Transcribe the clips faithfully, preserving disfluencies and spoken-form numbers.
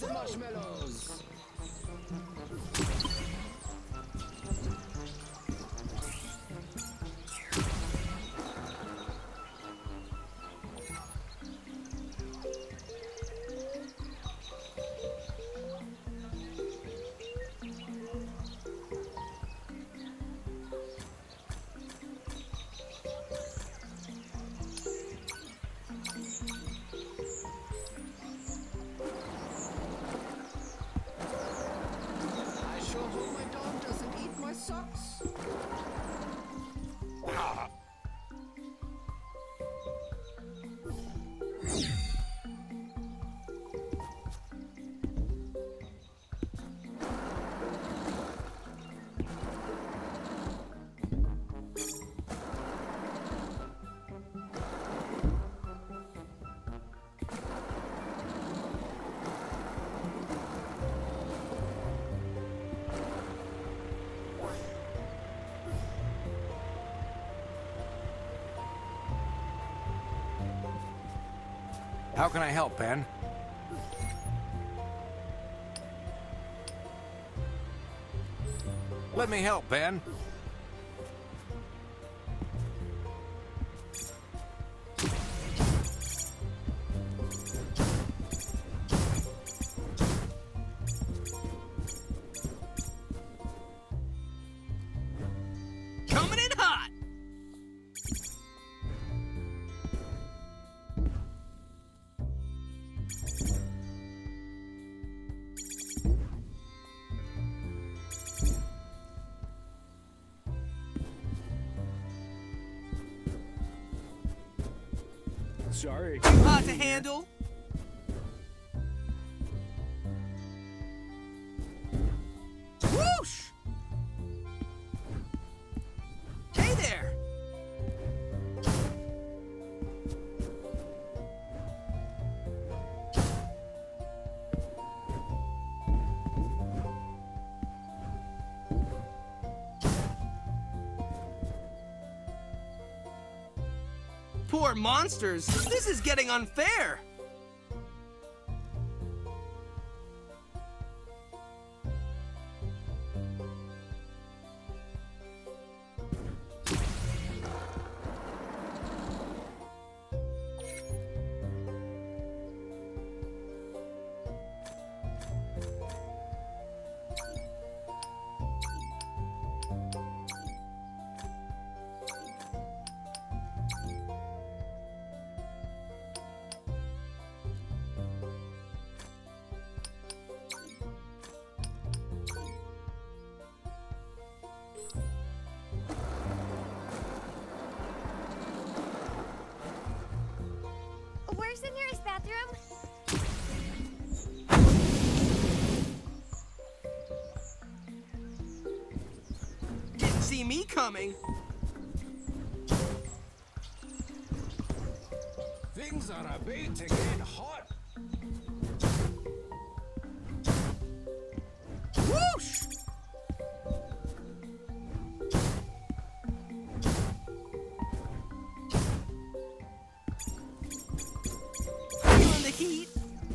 marshmallows. Socks. Ah. How can I help, Ben? Let me help, Ben. Coming in hot! Sorry. Hot to handle. Whoosh! Hey there! Poor monsters. This is getting unfair. Where's the nearest bathroom? Didn't see me coming. Things are about to get hot. Whoosh! Feeling the heat.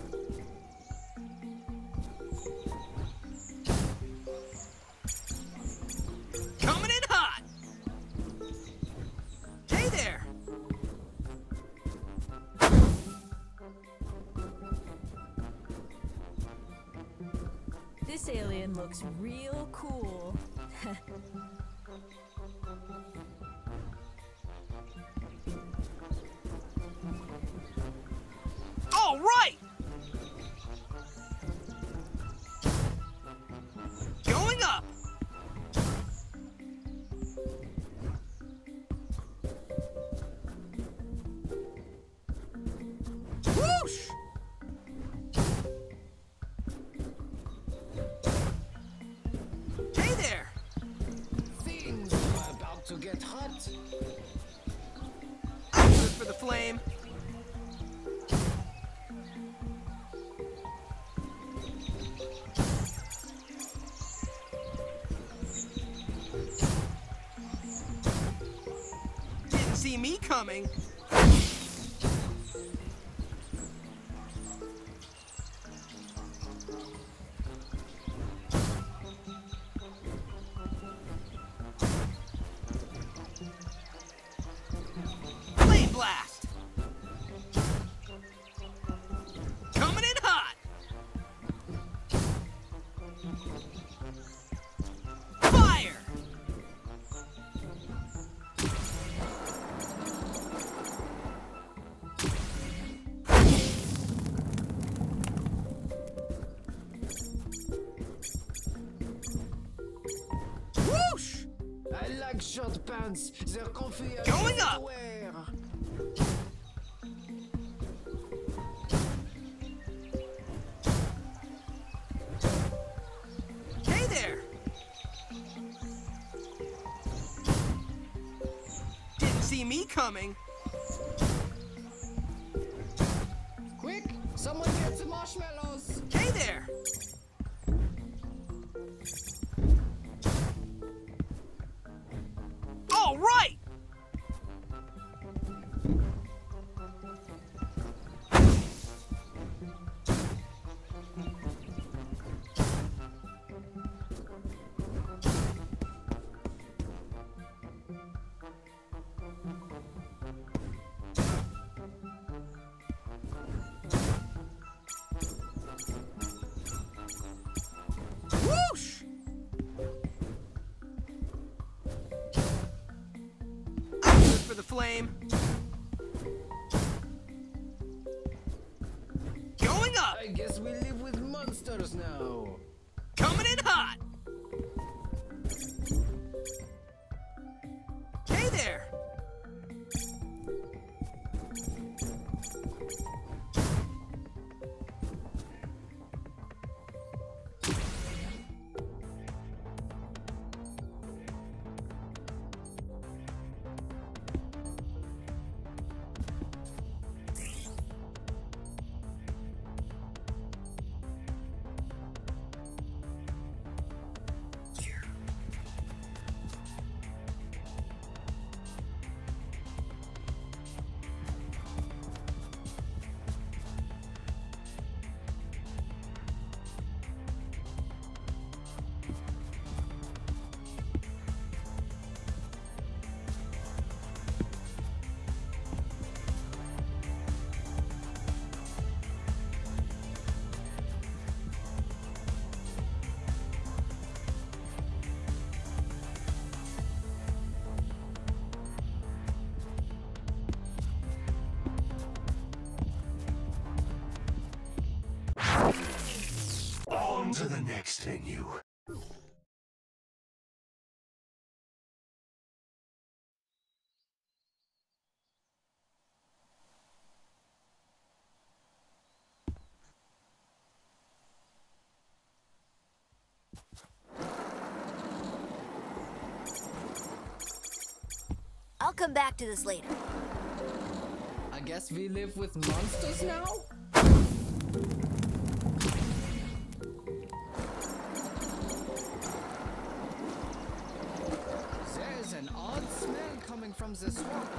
Coming in hot. Hey there. This alien looks real cool. All right. Going up. Whoosh! Hey there. Things are about to get hot. I'm good for the flame. Didn't see me coming. big short pants. They're comfy and Going easy to up. wear. Hey there! Didn't see me coming. Quick, someone get some marshmallows. Hey there! All right! Whoosh! I'm good for the flame. Going up! I guess we live with monsters now. Coming in hot! Hey there! On to the next venue. I'll come back to this later. I guess we live with monsters now? There's an odd smell coming from the swamp.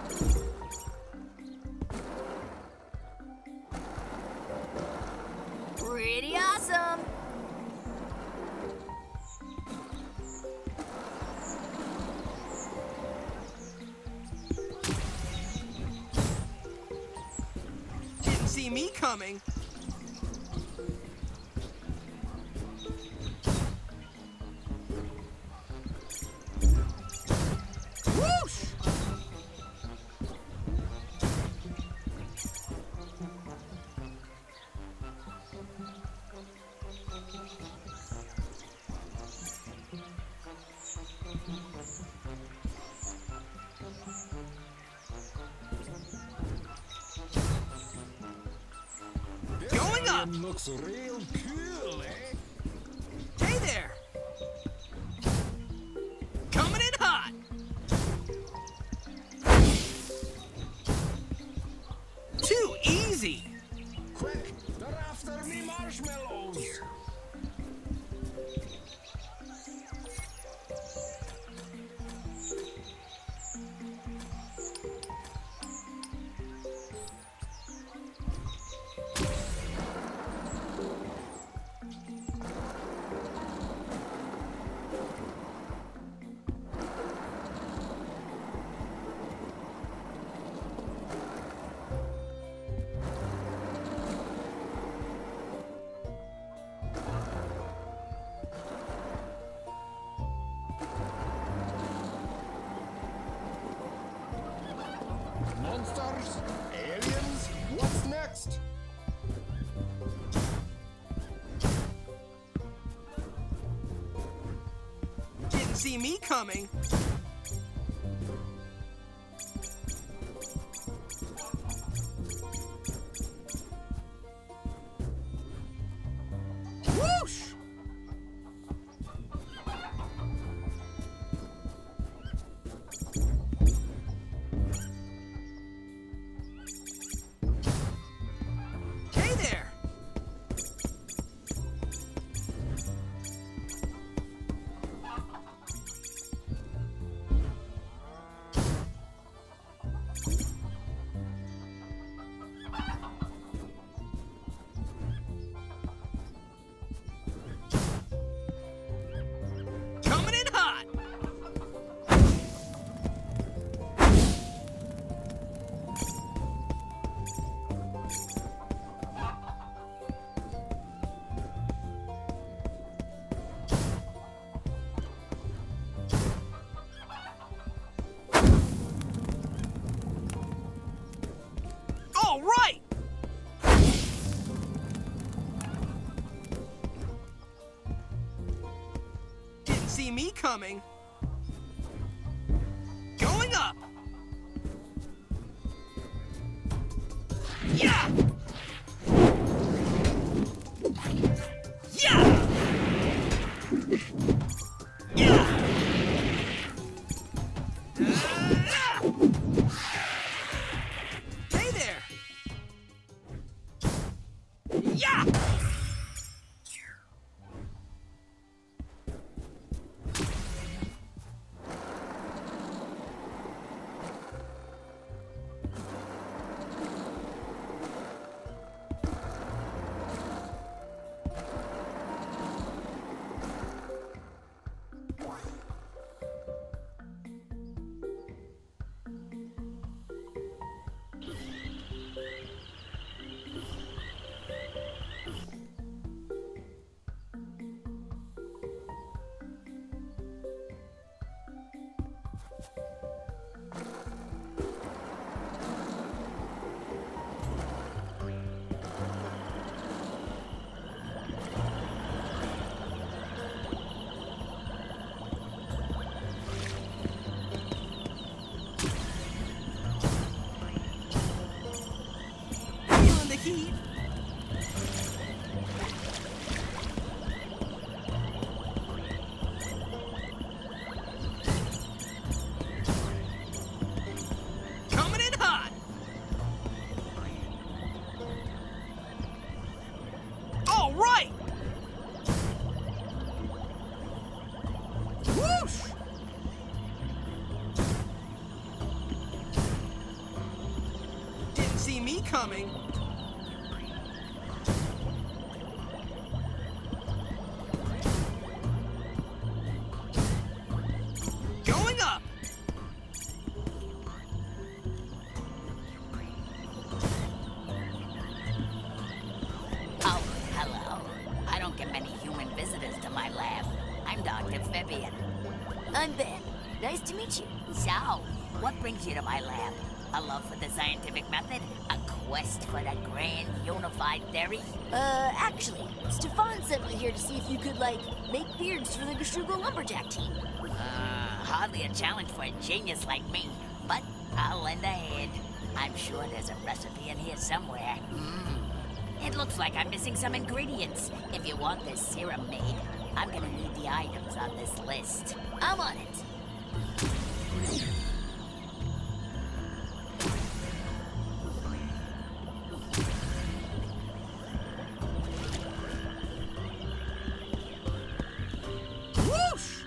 Pretty awesome. Didn't see me coming. Whoosh! Going up! Looks real cool, eh? Hey there! Coming in hot! Too easy! Quick, they're after me marshmallows. Monsters? Aliens? What's next? Didn't see me coming. see me coming. Going up. Yeah! Yeah! Yeah! Hey there! Yeah! Feeling the heat. Coming in hot. All right. Whoosh. Didn't see me coming. Going up. Oh, hello. I don't get many human visitors to my lab. I'm Doctor Fabian. I'm Ben. Nice to meet you. So, what brings you to my lab? A love for the scientific method? A quest for the grand unified theory? Uh, actually, Stefan sent me here to see if you could, like, make beards for the Gashrugo Lumberjack team. Uh, hardly a challenge for a genius like me, but I'll lend a hand. I'm sure there's a recipe in here somewhere. Mm. It looks like I'm missing some ingredients. If you want this serum made, I'm gonna need the items on this list. I'm on it. Whoosh.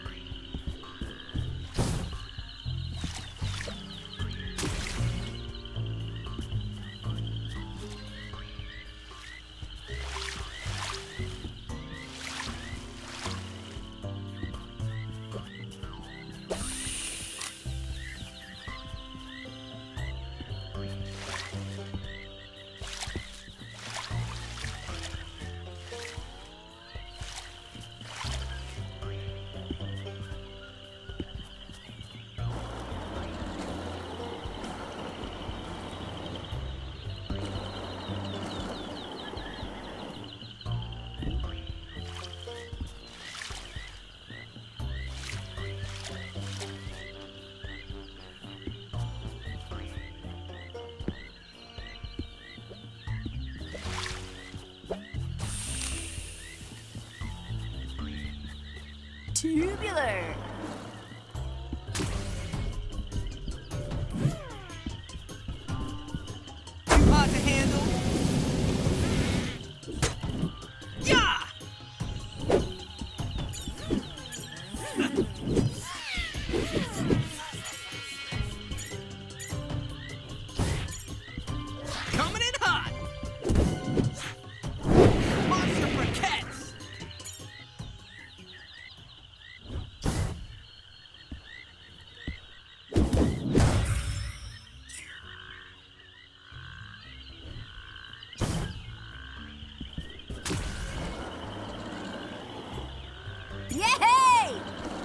Tubular. Too hot to handle. Yeah! Coming in hot. Monster briquettes. Yay!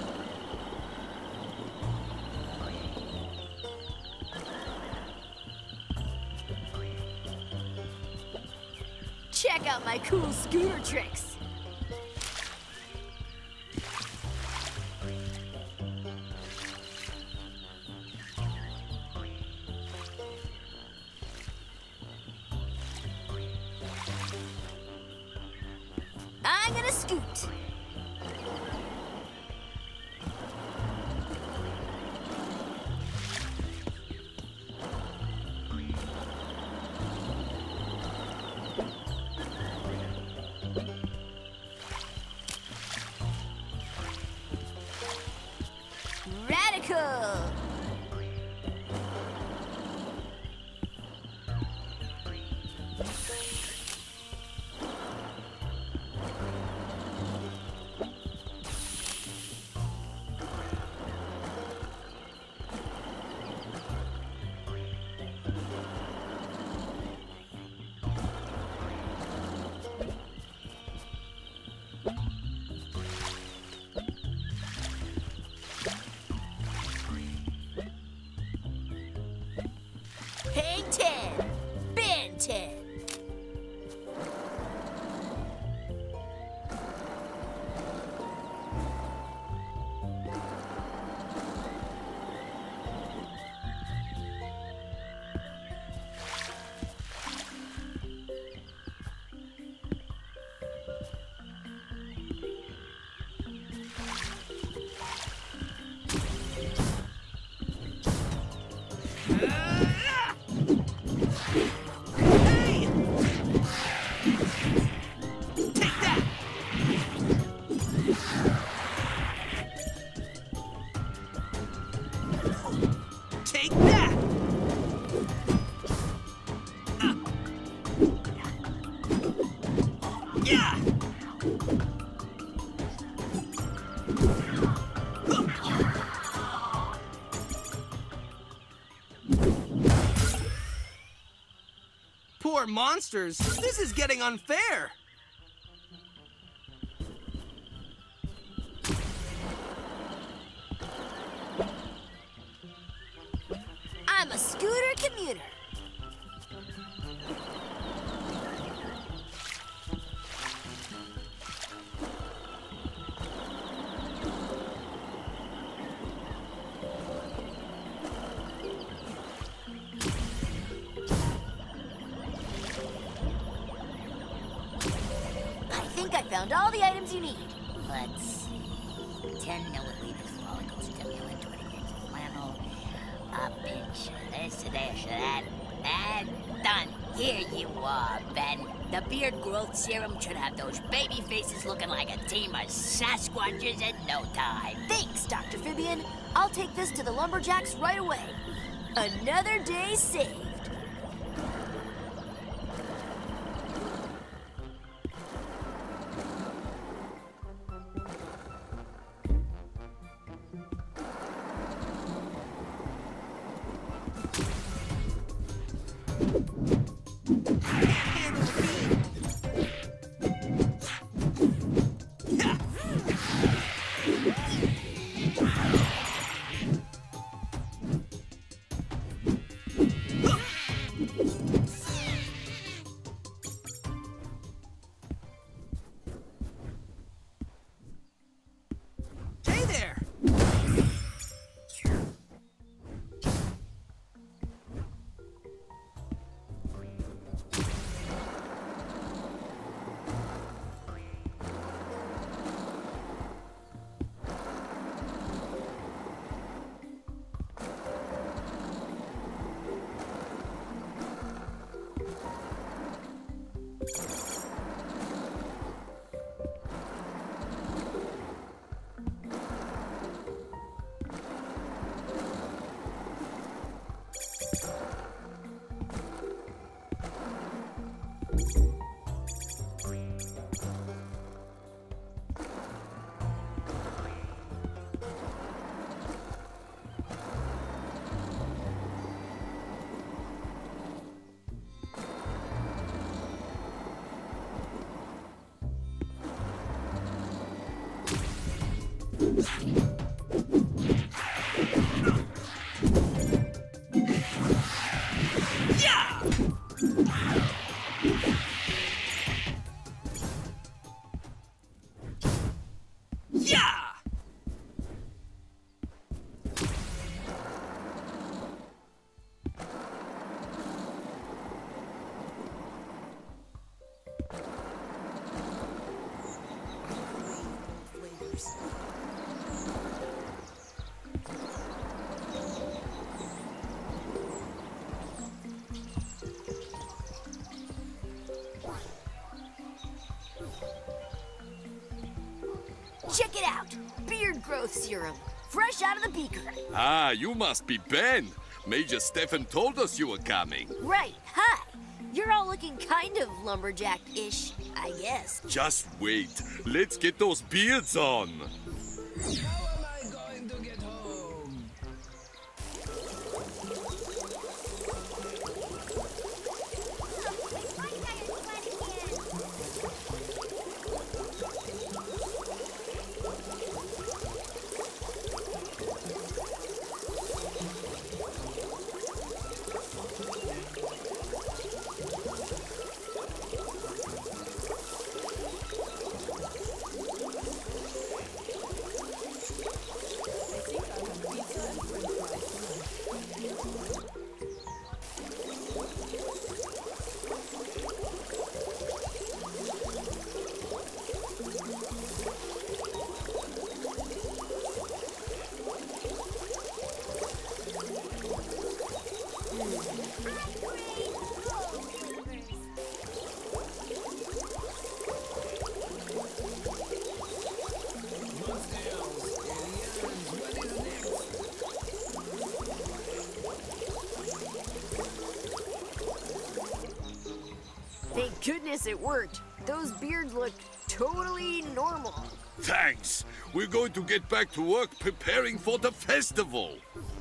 Check out my cool scooter tricks. scoot. Radical. Hang ten, Ben ten. Take that! Yeah! Poor monsters. This is getting unfair. I'm a scooter commuter. I think I found all the items you need. Let's see. ten milliliters follicle stimulant, twenty grams of flannel, a pinch of this, a dash of that, and done. Here you are, Ben. The beard growth serum should have those baby faces looking like a team of Sasquatches in no time. Thanks, Doctor Fibian. I'll take this to the lumberjacks right away. Another day saved. Hey there! monsters. Check it out! Beard growth serum. Fresh out of the beaker. Ah, you must be Ben. Major Stefan told us you were coming. Right, hi. You're all looking kind of lumberjack-ish, I guess. Just wait. Let's get those beards on. How am I going to get home? Thank goodness it worked. Those beards look totally normal. Thanks. We're going to get back to work preparing for the festival.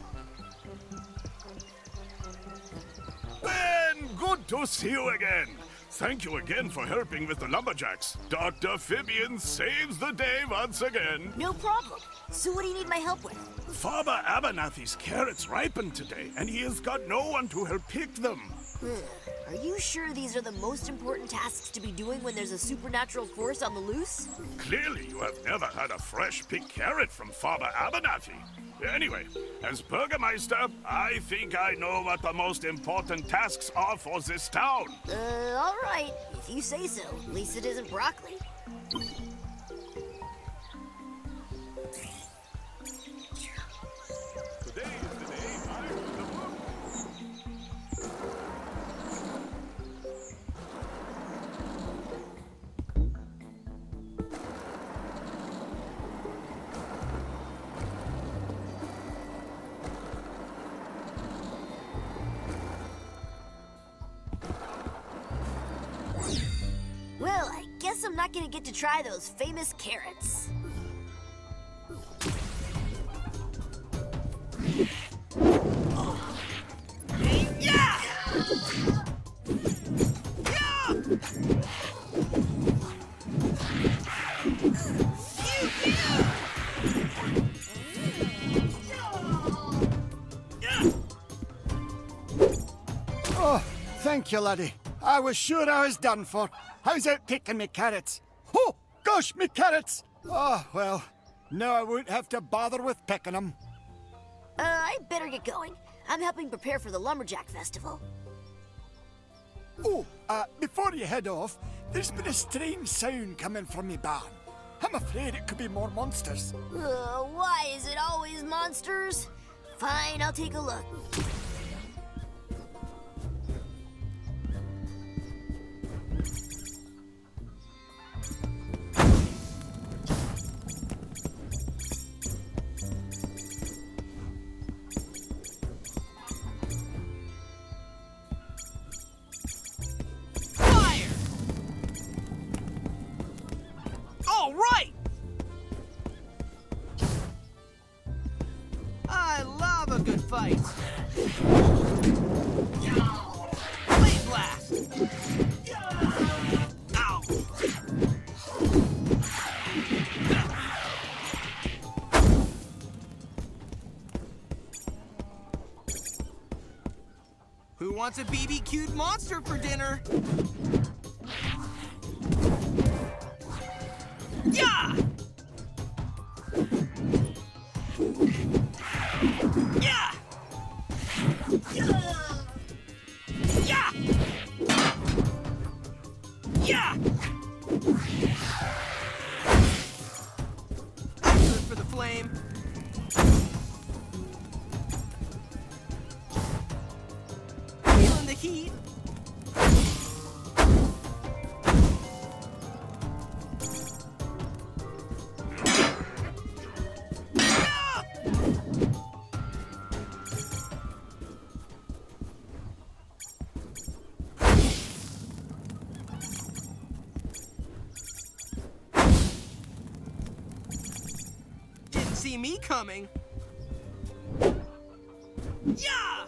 Ben, good to see you again. Thank you again for helping with the lumberjacks. Doctor Fibian saves the day once again. No problem. So what do you need my help with? Farmer Abernathy's carrots ripened today, and he has got no one to help pick them. Are you sure these are the most important tasks to be doing when there's a supernatural force on the loose? Clearly, you have never had a fresh picked carrot from Farmer Abernathy. Anyway, as Burgermeister, I think I know what the most important tasks are for this town. Uh, all right. If you say so. At least it isn't broccoli. Today is the day I open the book. Well, I guess I'm not gonna get to try those famous carrots. Oh, thank you, laddie. I was sure I was done for. How's out picking me carrots? Oh, gosh, me carrots! Oh, well, now I won't have to bother with picking them. Uh, I better get going. I'm helping prepare for the Lumberjack Festival. Oh, uh, before you head off, there's been a strange sound coming from me barn. I'm afraid it could be more monsters. Uh, why is it always monsters? Fine, I'll take a look. All right! I love a good fight. Blade blast! Ow! Who wants a B B Q'd monster for dinner? Yeah! Yeah! Yeah! Yeah! Yeah! flame. Feeling the heat. Didn't see me coming. Yeah!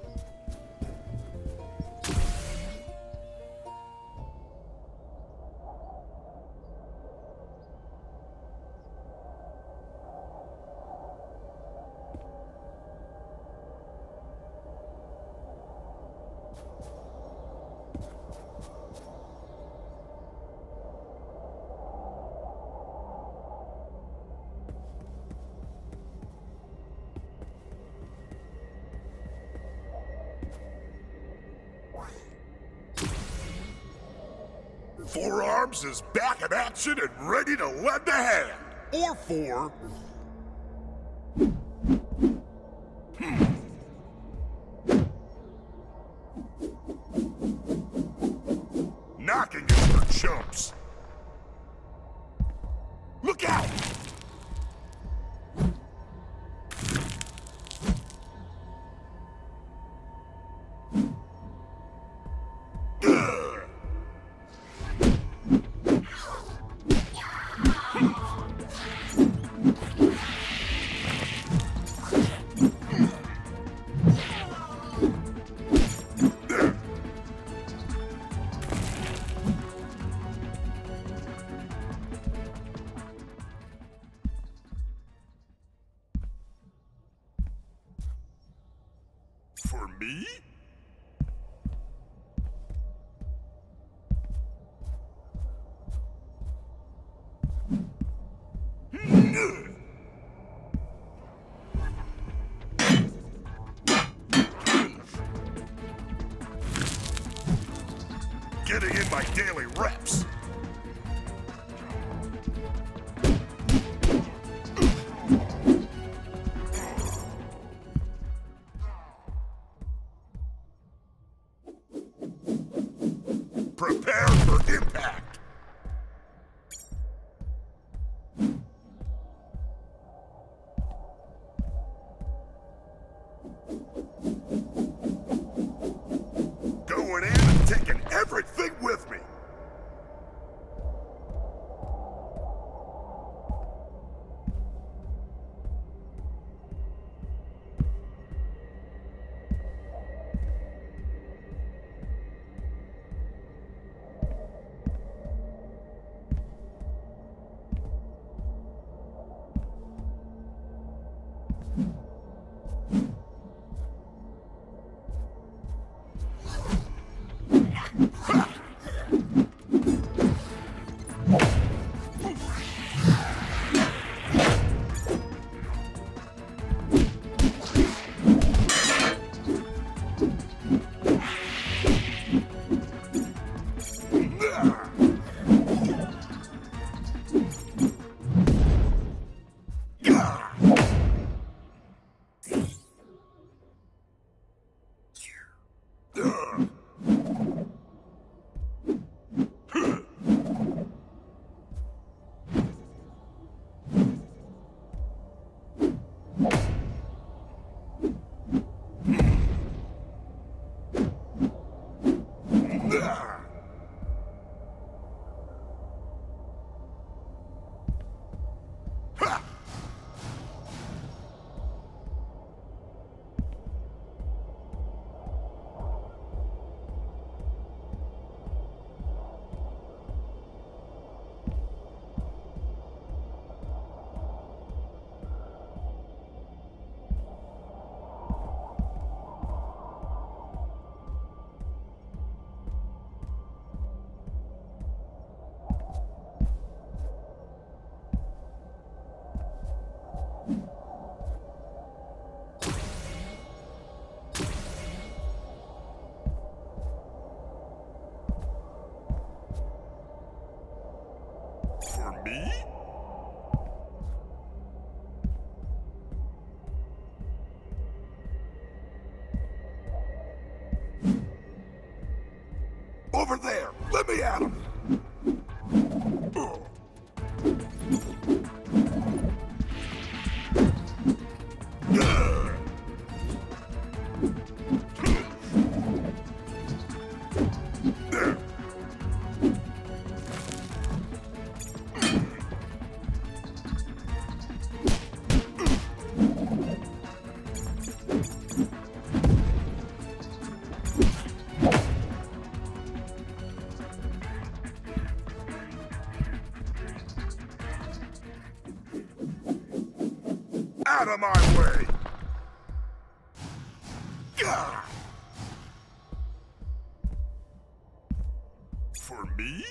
Forearms is back in action and ready to lend a hand. Or four. Knocking is for chumps. Look out! For me? Getting in my daily reps. Prepare for impact! Going in and taking everything with me! For me? over there. Let me at him. Out of my way! Gah! For me?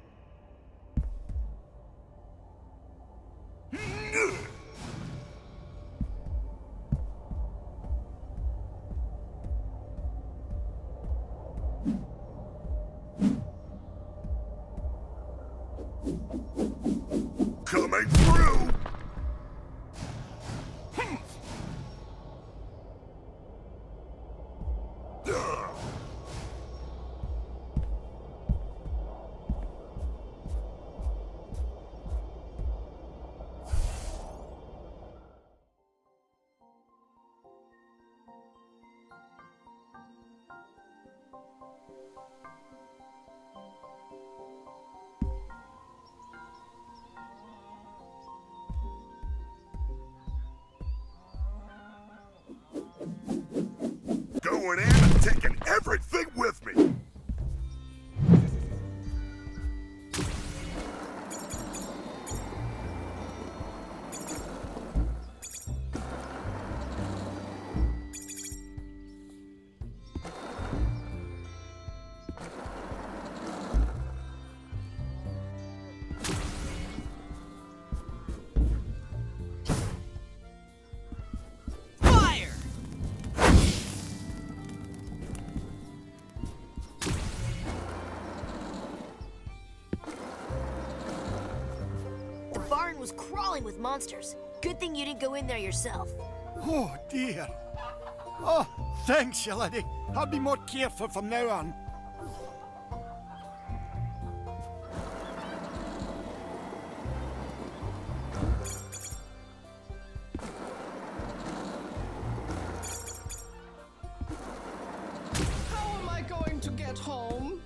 Coming through! Going in and taking everything with me. Was crawling with monsters. Good thing you didn't go in there yourself. Oh, dear. Oh, thanks, you laddie. I'll be more careful from now on. How am I going to get home?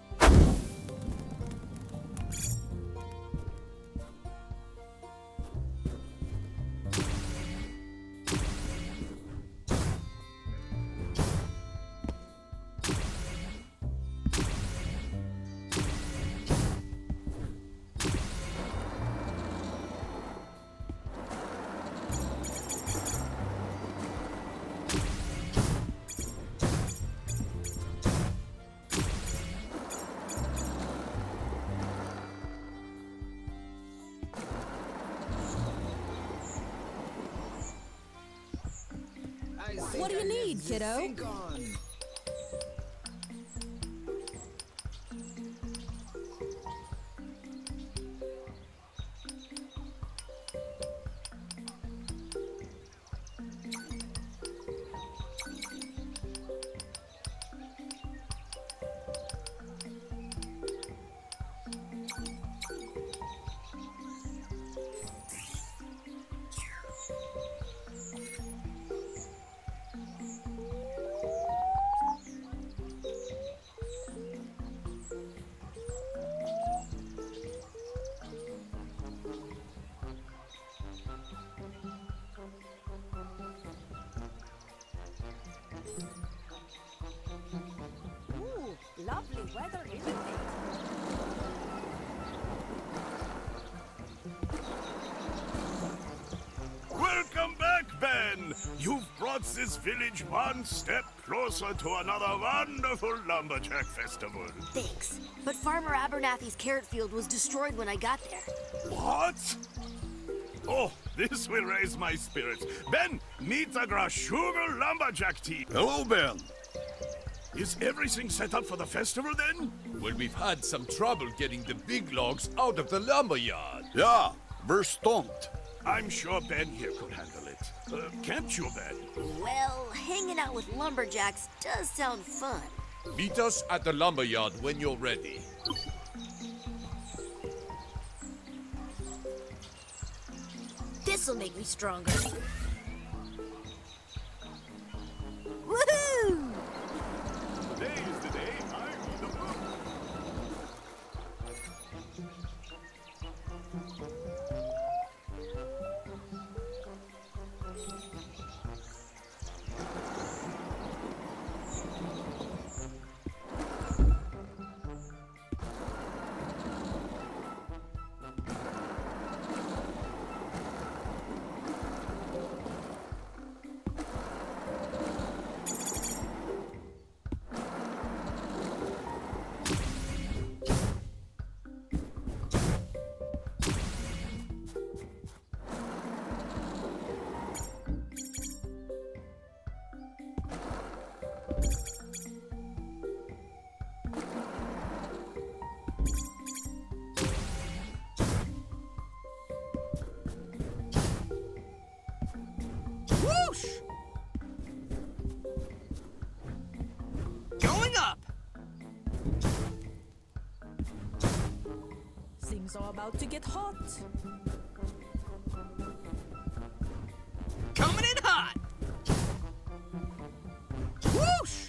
What do you need, kiddo? Lovely weather, isn't it? Welcome back, Ben! You've brought this village one step closer to another wonderful lumberjack festival. Thanks. But Farmer Abernathy's carrot field was destroyed when I got there. What? Oh, this will raise my spirits. Ben, meet the Grashugal lumberjack team. Hello, Ben. Is everything set up for the festival then? Well, we've had some trouble getting the big logs out of the lumberyard. Yeah, we're stumped. I'm sure Ben here could handle it. Uh, can't you, Ben? Well, hanging out with lumberjacks does sound fun. Meet us at the lumberyard when you're ready. This'll make me stronger. Woohoo! Today is the day I read the book. Whoosh! Going up! Things are about to get hot. Coming in hot! Whoosh!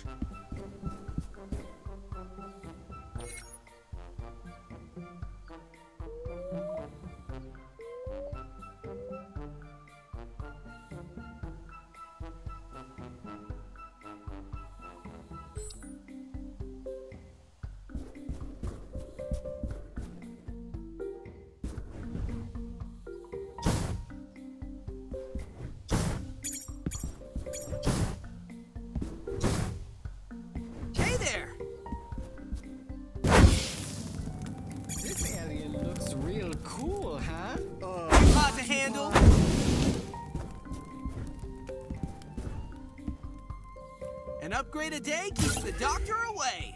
Hey there! This area looks real cool, huh? Hard to handle. An upgrade a day keeps the doctor away.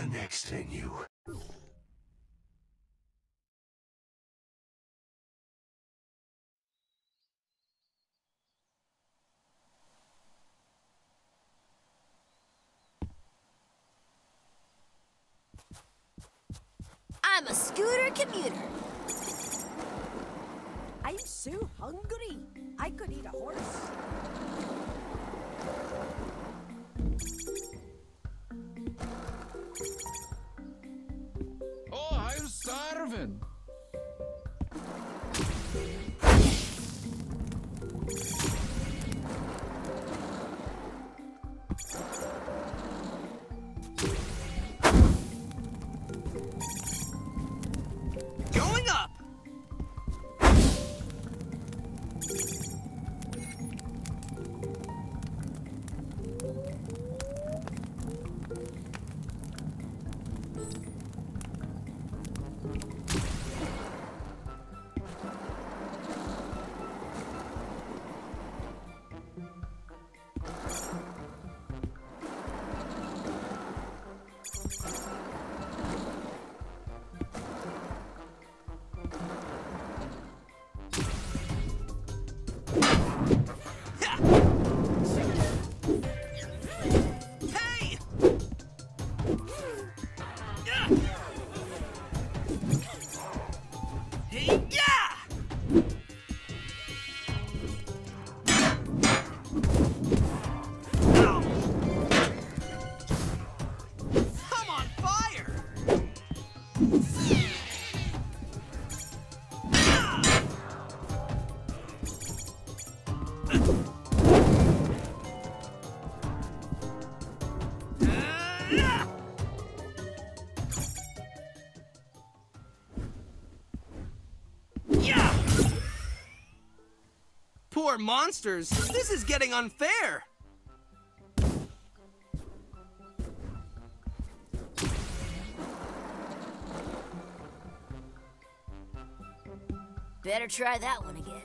next venue. I'm a scooter commuter. I'm so hungry. I could eat a horse. Oh, I'm starving. Going up! Hey! Hey, yeah! Ow! I'm on fire! Yeah! Poor monsters. This is getting unfair. Better try that one again.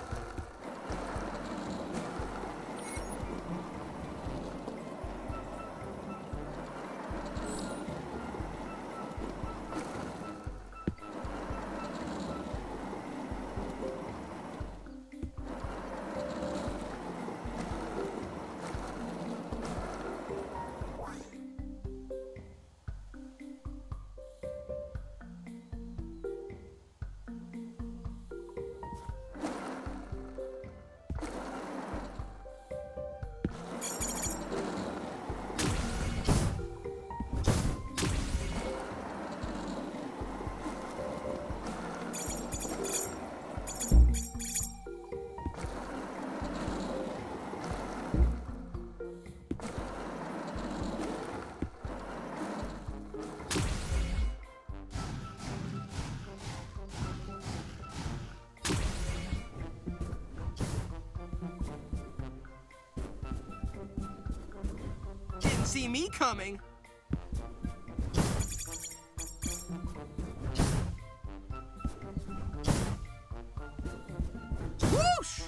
Didn't see me coming. Whoosh!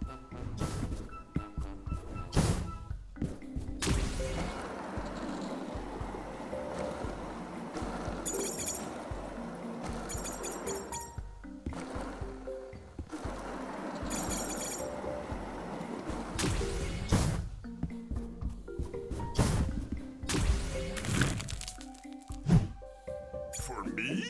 For me?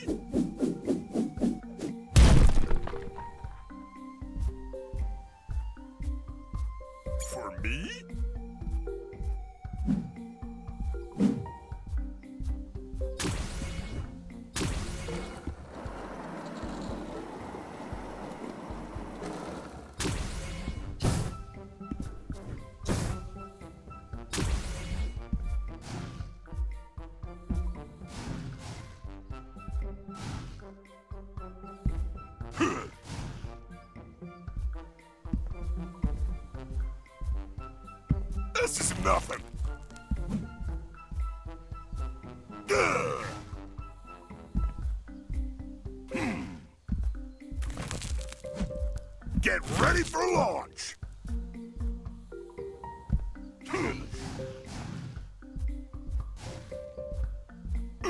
For me? This is nothing. Ugh. Hmm. Get ready for launch. Hmm.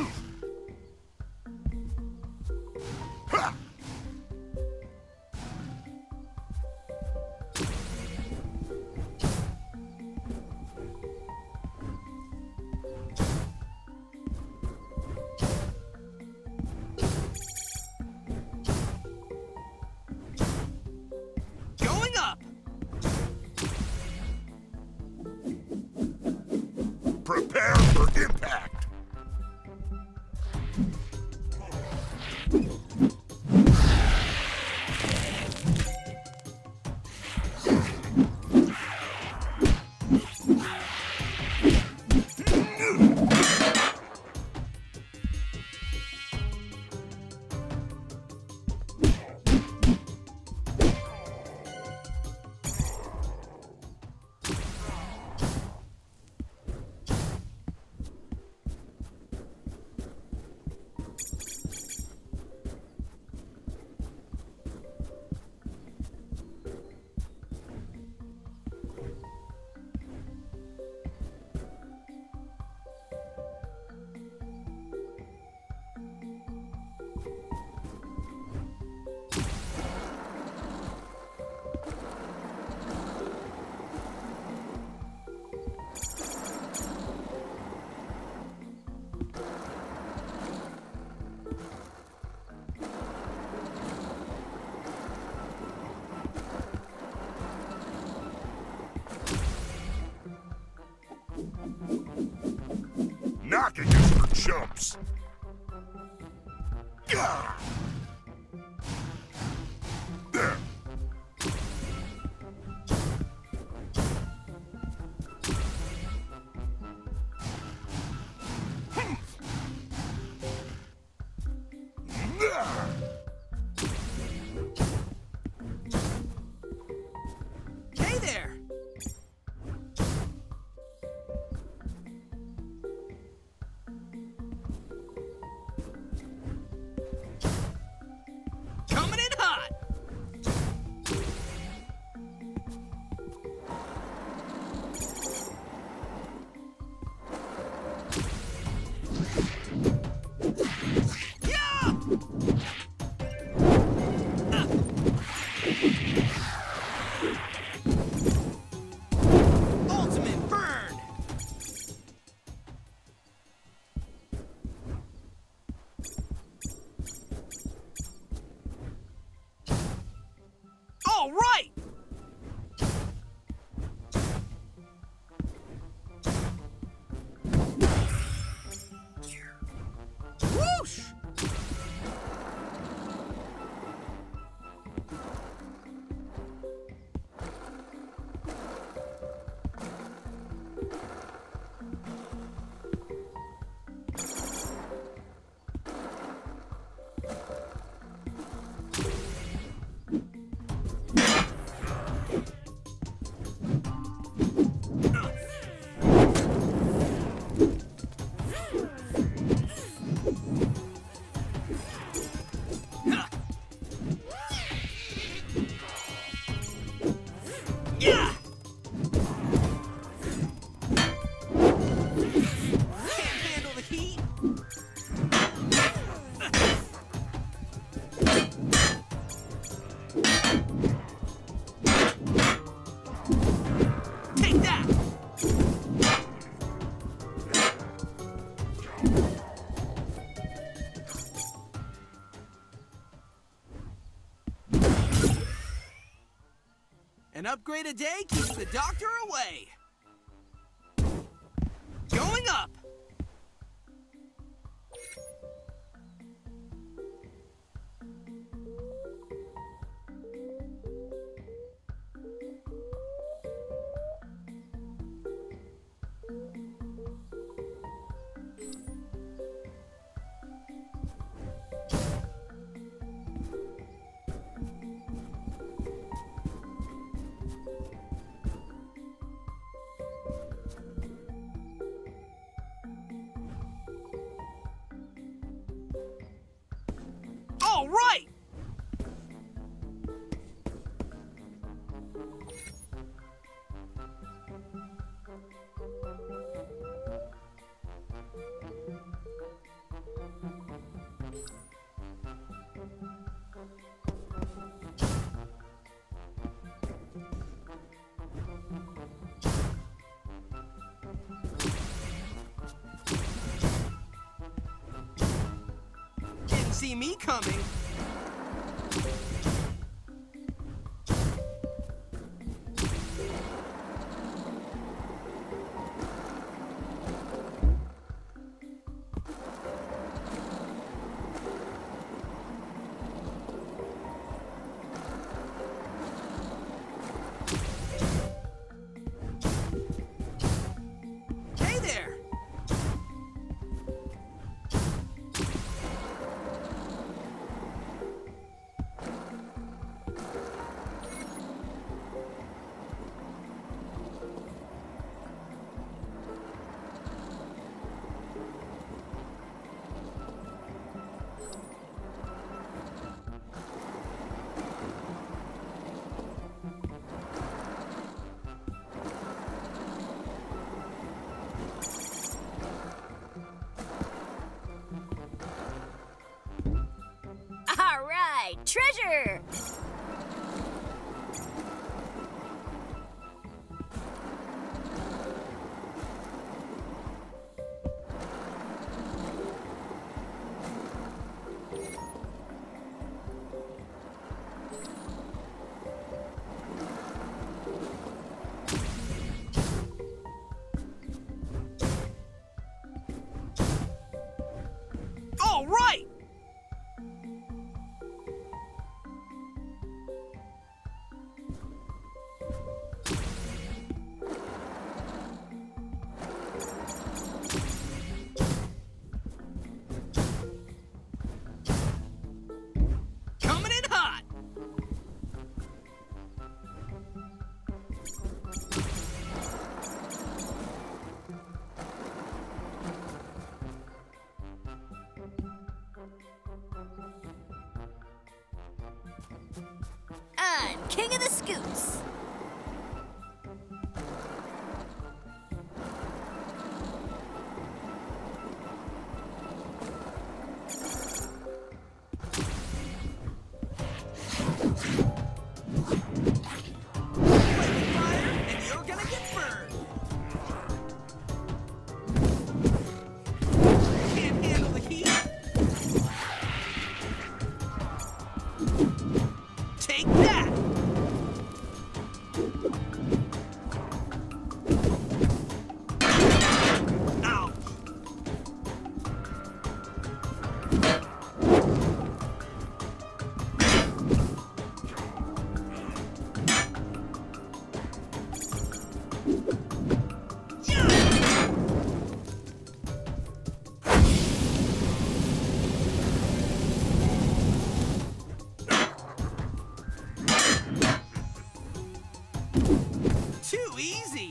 chumps. Gah! There. Hey there! Coming in hot! Yeah! Ultimate burn! All right! Whoosh! Yeah! Can't handle the heat. Take that! An upgrade a day keeps the doctor away. Going up! All right! Didn't see me coming. Hey there! All right, treasure! king of the scoots. Take that! Ouch! Too easy!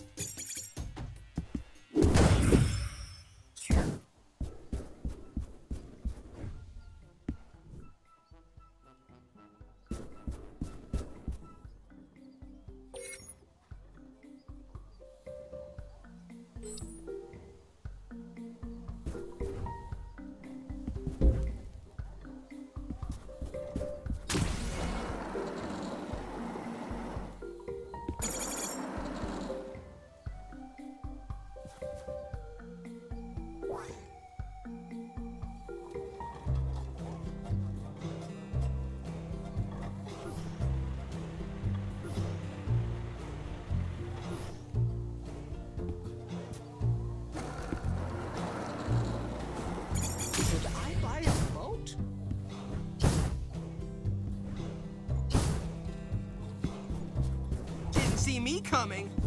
Should I buy a boat? Didn't see me coming.